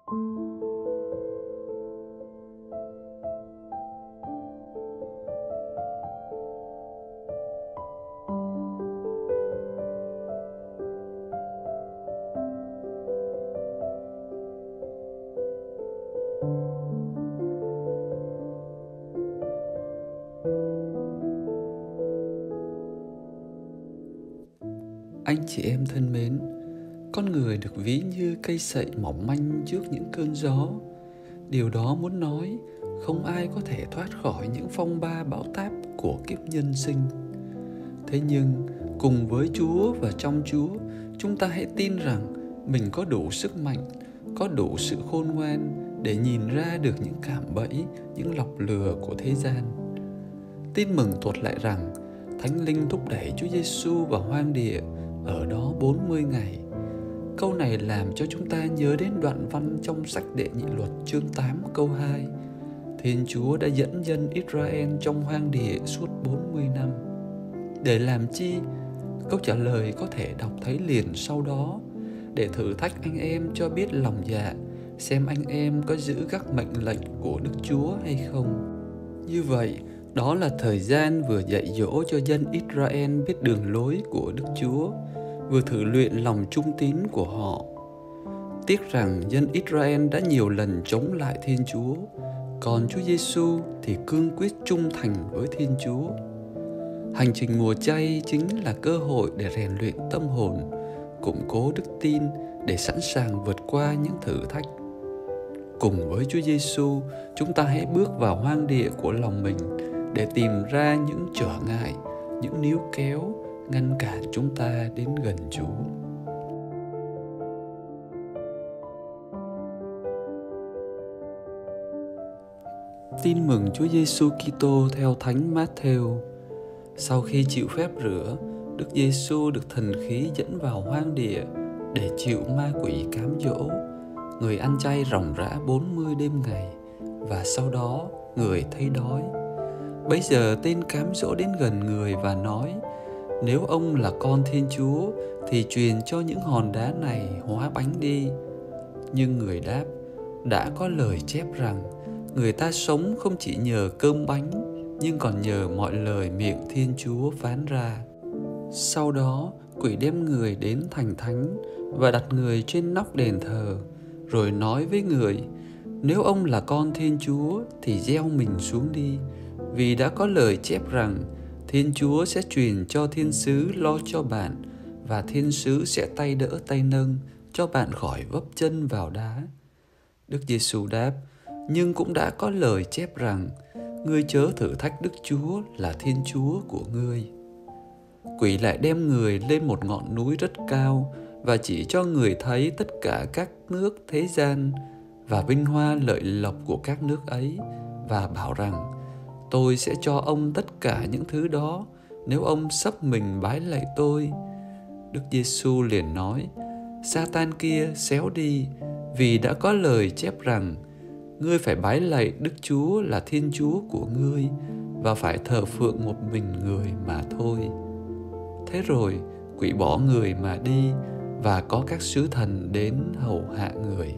Anh chị em thân mến, con người được ví như cây sậy mỏng manh trước những cơn gió. Điều đó muốn nói không ai có thể thoát khỏi những phong ba bão táp của kiếp nhân sinh. Thế nhưng cùng với Chúa và trong Chúa, chúng ta hãy tin rằng mình có đủ sức mạnh, có đủ sự khôn ngoan để nhìn ra được những cạm bẫy, những lọc lừa của thế gian. Tin mừng thuật lại rằng Thánh Linh thúc đẩy Chúa Giêsu vào hoang địa, ở đó 40 ngày. Câu này làm cho chúng ta nhớ đến đoạn văn trong sách Đệ Nhị Luật chương 8 câu 2. Thiên Chúa đã dẫn dân Israel trong hoang địa suốt 40 năm. Để làm chi? Câu trả lời có thể đọc thấy liền sau đó, để thử thách anh em cho biết lòng dạ, xem anh em có giữ các mệnh lệnh của Đức Chúa hay không. Như vậy, đó là thời gian vừa dạy dỗ cho dân Israel biết đường lối của Đức Chúa, vừa thử luyện lòng trung tín của họ. Tiếc rằng dân Israel đã nhiều lần chống lại Thiên Chúa, còn Chúa Giêsu thì cương quyết trung thành với Thiên Chúa. Hành trình mùa chay chính là cơ hội để rèn luyện tâm hồn, củng cố đức tin để sẵn sàng vượt qua những thử thách. Cùng với Chúa Giêsu, chúng ta hãy bước vào hoang địa của lòng mình để tìm ra những trở ngại, những níu kéo ngăn cản chúng ta đến gần Chúa. Tin mừng Chúa Giêsu Kitô theo Thánh Mát-thêu. Sau khi chịu phép rửa, Đức Giêsu được thần khí dẫn vào hoang địa để chịu ma quỷ cám dỗ. Người ăn chay ròng rã 40 đêm ngày, và sau đó người thấy đói. Bấy giờ tên cám dỗ đến gần người và nói: nếu ông là con Thiên Chúa thì truyền cho những hòn đá này hóa bánh đi. Nhưng người đáp: đã có lời chép rằng người ta sống không chỉ nhờ cơm bánh, nhưng còn nhờ mọi lời miệng Thiên Chúa phán ra. Sau đó quỷ đem người đến thành thánh và đặt người trên nóc đền thờ, rồi nói với người: nếu ông là con Thiên Chúa thì gieo mình xuống đi, vì đã có lời chép rằng Thiên Chúa sẽ truyền cho thiên sứ lo cho bạn, và thiên sứ sẽ tay đỡ tay nâng cho bạn khỏi vấp chân vào đá. Đức Giêsu đáp: nhưng cũng đã có lời chép rằng ngươi chớ thử thách Đức Chúa là Thiên Chúa của ngươi. Quỷ lại đem người lên một ngọn núi rất cao và chỉ cho người thấy tất cả các nước thế gian và vinh hoa lợi lộc của các nước ấy, và bảo rằng: tôi sẽ cho ông tất cả những thứ đó nếu ông xấp mình bái lạy tôi. Đức Giêsu liền nói: Sa-tan kia, xéo đi, vì đã có lời chép rằng ngươi phải bái lạy Đức Chúa là Thiên Chúa của ngươi, và phải thờ phượng một mình người mà thôi. Thế rồi quỷ bỏ người mà đi, và có các sứ thần đến hầu hạ người.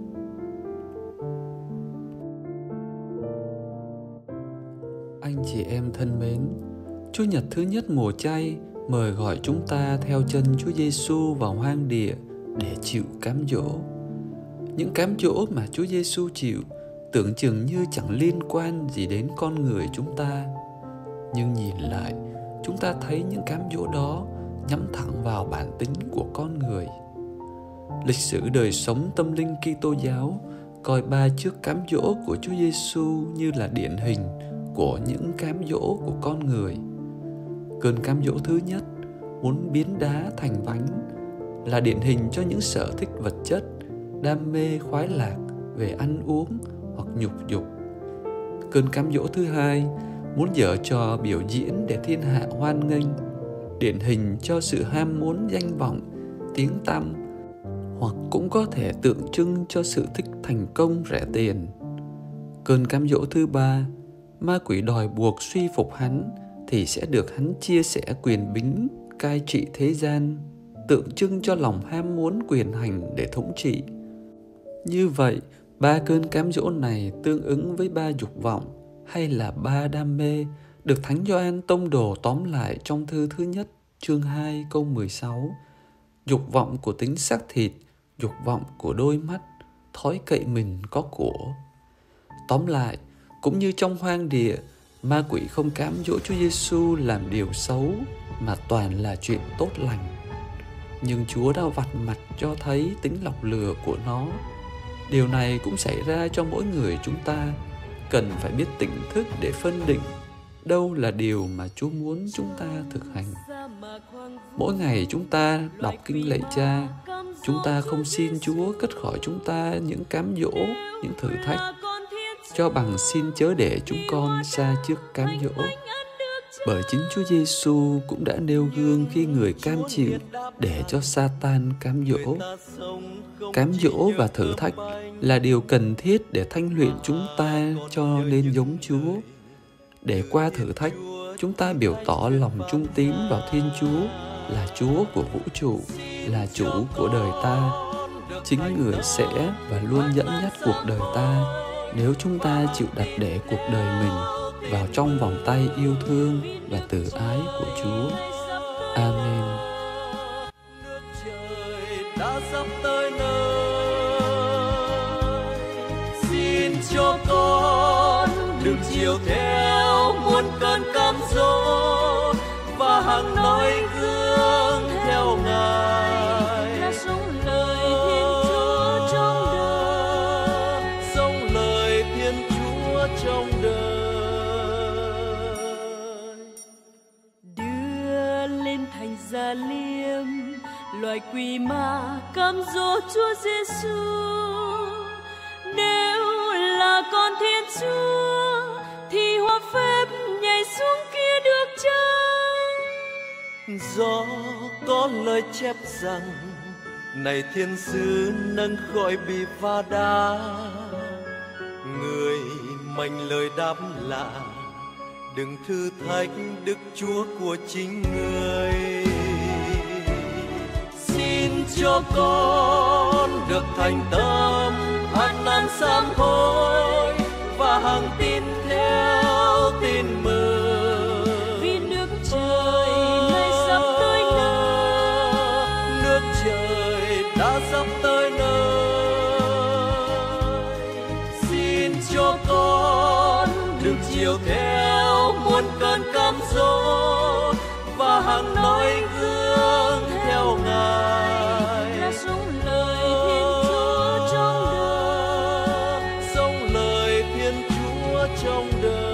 Anh chị em thân mến, Chủ nhật thứ nhất mùa chay mời gọi chúng ta theo chân Chúa Giêsu vào hoang địa để chịu cám dỗ. Những cám dỗ mà Chúa Giêsu chịu tưởng chừng như chẳng liên quan gì đến con người chúng ta. Nhưng nhìn lại, chúng ta thấy những cám dỗ đó nhắm thẳng vào bản tính của con người. Lịch sử đời sống tâm linh Kitô giáo coi ba chiếc cám dỗ của Chúa Giêsu như là điển hình của những cám dỗ của con người. Cơn cám dỗ thứ nhất, muốn biến đá thành bánh, là điển hình cho những sở thích vật chất, đam mê khoái lạc về ăn uống hoặc nhục dục. Cơn cám dỗ thứ hai, muốn giở trò biểu diễn để thiên hạ hoan nghênh, điển hình cho sự ham muốn danh vọng, tiếng tăm, hoặc cũng có thể tượng trưng cho sự thích thành công rẻ tiền. Cơn cám dỗ thứ ba, ma quỷ đòi buộc suy phục hắn thì sẽ được hắn chia sẻ quyền bính cai trị thế gian, tượng trưng cho lòng ham muốn quyền hành để thống trị. Như vậy, 3 cơn cám dỗ này tương ứng với 3 dục vọng hay là 3 đam mê được Thánh Gioan Tông Đồ tóm lại trong thư thứ nhất, chương 2 câu 16. Dục vọng của tính xác thịt, dục vọng của đôi mắt, thói cậy mình có của. Tóm lại, cũng như trong hoang địa, ma quỷ không cám dỗ Chúa Giêsu làm điều xấu mà toàn là chuyện tốt lành. Nhưng Chúa đã vạch mặt cho thấy tính lọc lừa của nó. Điều này cũng xảy ra cho mỗi người chúng ta, cần phải biết tỉnh thức để phân định đâu là điều mà Chúa muốn chúng ta thực hành. Mỗi ngày chúng ta đọc kinh lạy Cha, chúng ta không xin Chúa cất khỏi chúng ta những cám dỗ, những thử thách, cho bằng xin chớ để chúng con xa trước cám dỗ. Bởi chính Chúa Giêsu cũng đã nêu gương khi Người cam chịu để cho Sa-tan cám dỗ. Cám dỗ và thử thách là điều cần thiết để thanh luyện chúng ta cho nên giống Chúa. Để qua thử thách, chúng ta biểu tỏ lòng trung tín vào Thiên Chúa là Chúa của vũ trụ, là chủ của đời ta. Chính Người sẽ và luôn dẫn dắt cuộc đời ta nếu chúng ta chịu đặt để cuộc đời mình vào trong vòng tay yêu thương và từ ái của Chúa. Amen. Nước trời đã sắp tới nơi, xin cho con đừng chiều theo muôn cơn cám dỗ và hàng nói gương theo Ngài. Là sống lời Thiên Chúa trong đời, sống lời Thiên Chúa trong đời. đưa lên thành Gia Liêm loài quỷ ma cám dỗ Chúa Giêsu. Nếu là con Thiên Chúa thì hoa phép nhảy xuống kia được chăng? Do có lời chép rằng này thiên sứ nâng khỏi bị va đá, người mạnh lời đáp là đừng thử thách Đức Chúa của chính người. Xin cho con được thành tâm ăn năn sám hối và hằng tin theo tin mừng. Vì nước trời nay sắp tới nơi, Nước trời đã sắp tới nơi. Xin cho con đừng chiều theo muôn cơn cám dỗ và hằng nói gương theo Ngài. là sống lời Thiên Chúa trong đời, sống lời Thiên Chúa trong đời.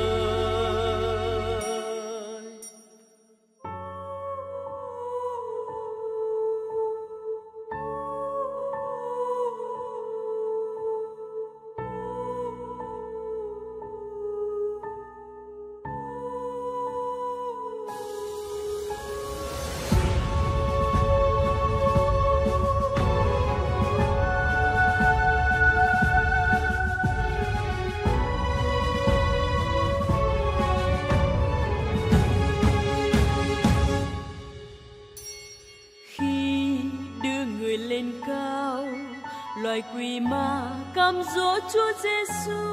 khi đưa người lên cao, loài quỷ ma cám dỗ Chúa Giêsu.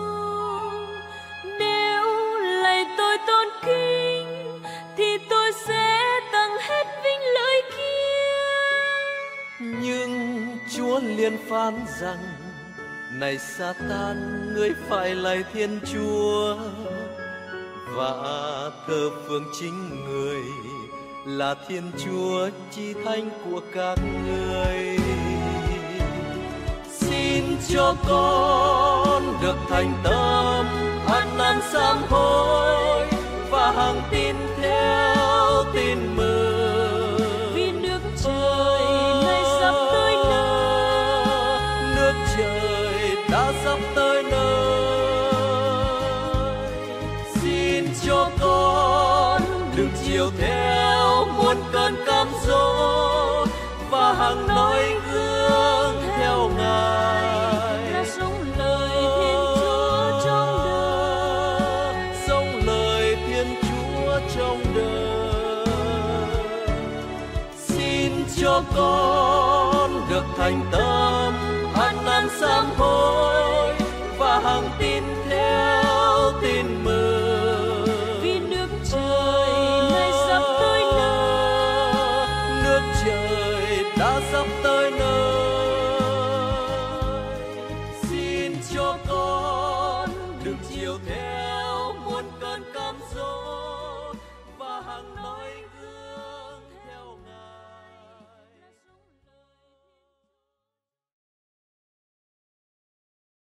Nếu lạy tôi tôn kính thì tôi sẽ tặng hết vinh lợi kia. Nhưng Chúa liền phán rằng này Sa-tan, ngươi phải lạy Thiên Chúa và thờ phượng chính người là Thiên Chúa chí thánh của các ngươi. Xin cho con được thành tâm ăn năn sám hối và hằng tin theo tin mừng. Vì nước trời nay sắp tới nơi, Nước trời đã sắp tới nơi. Xin cho con đừng chiều theo muôn cơn cám dỗ và hằng nói gương theo Ngài. là sống lời Thiên Chúa trong đời, sống lời Thiên Chúa trong đời. Xin cho con được thành tâm